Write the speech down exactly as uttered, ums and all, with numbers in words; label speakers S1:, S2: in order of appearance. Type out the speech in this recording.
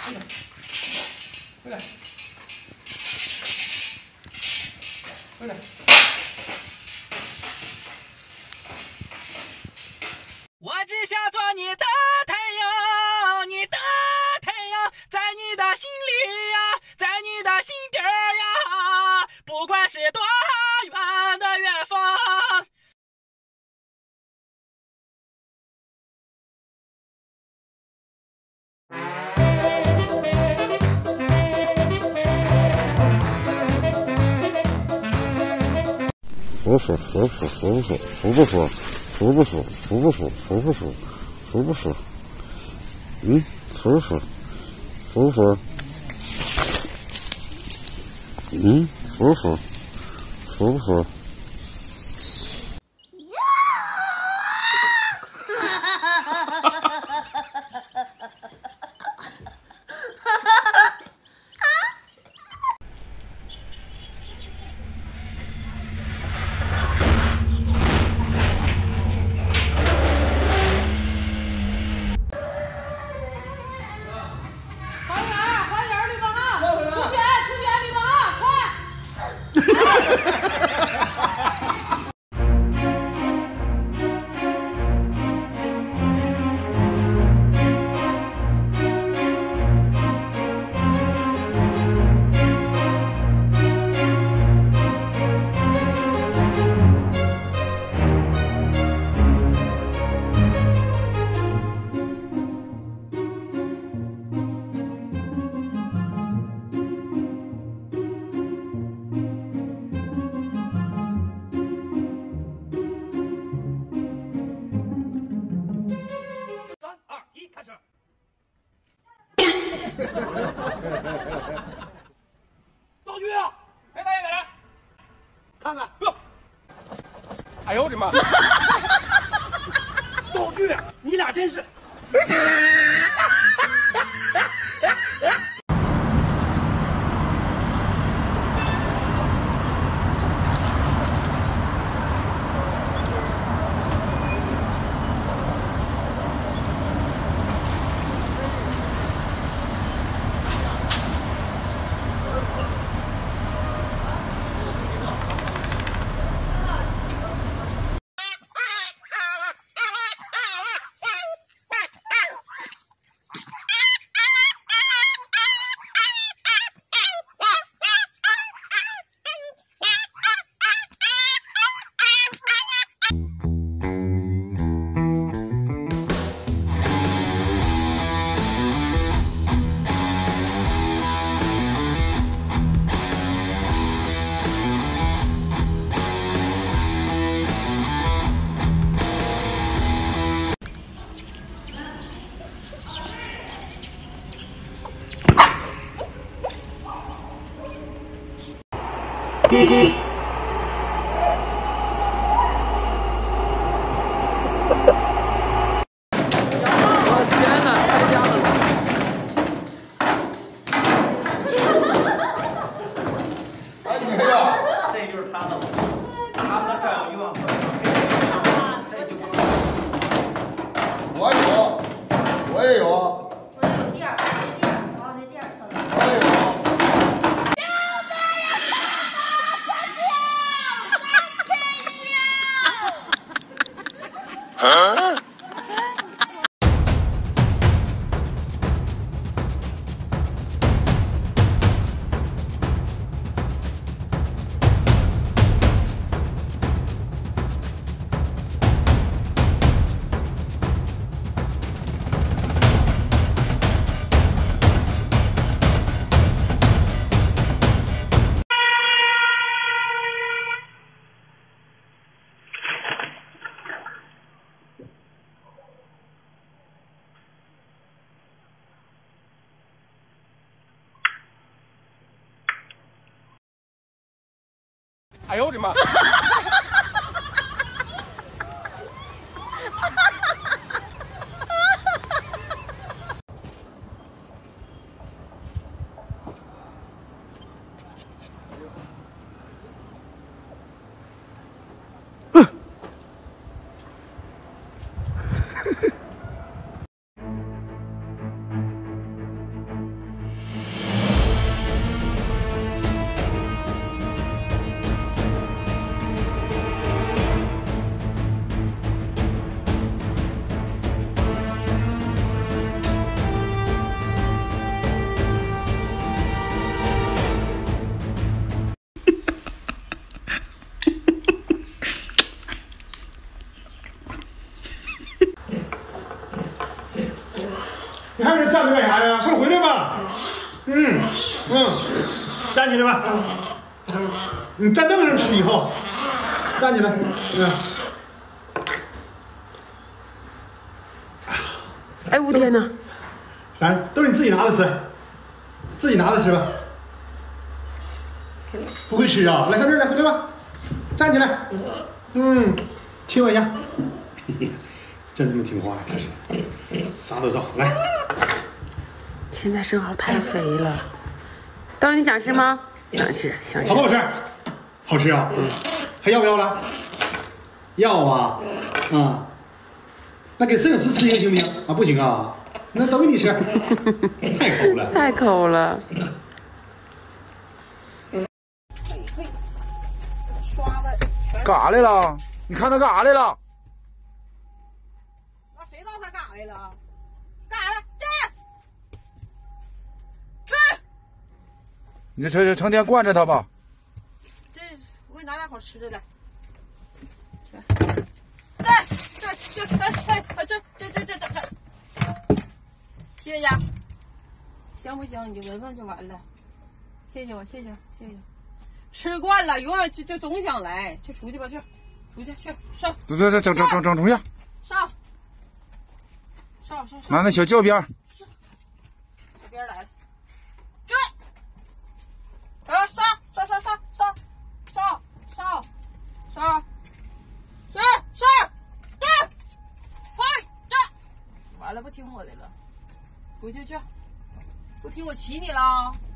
S1: 回来，回来。
S2: 我只想做你的太阳，你的太阳在你的心里呀，在你的心底儿呀，不管是多远的远方。
S3: 服服服服服服服不服？服不服？服不服？服不服？服不服？嗯，服不服？服不服？嗯，服不服？服不服？
S2: 道具啊，来来来来，看看，不要！
S1: 哎呦我的妈！
S2: 道具，你俩真是。
S3: 滴滴。
S2: 我天哪，太亮了！
S1: 哎，你呀，
S4: 这就是他的了，他们的占有欲望可这就不能。
S1: 我有，我也有。
S5: 我有第二，第二，哦，那第二车的。
S1: 我也有。
S3: 啊！
S1: 哎呦我的妈！
S6: 你还是站着干啥呀？快回来吧。嗯嗯，站起来吧。你站凳上吃以后，站起来。嗯。
S7: 哎我天哪！
S6: 来，都是你自己拿着吃，自己拿着吃吧。不会吃啊？来，上这儿来，回来吧。站起来。嗯，亲我一下。嘿嘿，真他妈听话呀，这是，啥都照。来。
S7: 现在生蚝太肥了。豆儿，你想吃吗？想吃，想吃。
S6: 好不好吃？好吃啊。嗯。还要不要了？要啊。啊。那给摄影师吃一个行不行？啊，不行啊。那都给你吃。太抠了。
S7: 太抠了。
S8: 干啥来了？你看他干啥来了？
S9: 那谁知道他干啥来了？干啥来？去！去！
S8: 你这成成天惯着他吧。
S9: 这我给你拿点好吃的来。去！来，这这哎哎这这这这这这，谢谢。香不香？你就闻闻就完了。谢谢我，谢谢谢谢。吃惯了，永远就就总想来，去出去吧，去，出去去上。
S8: 走走走，整整整整出去。
S9: 上。上上上。
S8: 拿那小教鞭。
S9: 小鞭来了。去。啊，上上上上上上上上。上上对，快站。完了，不听我的了，回去去，不听我骑你了。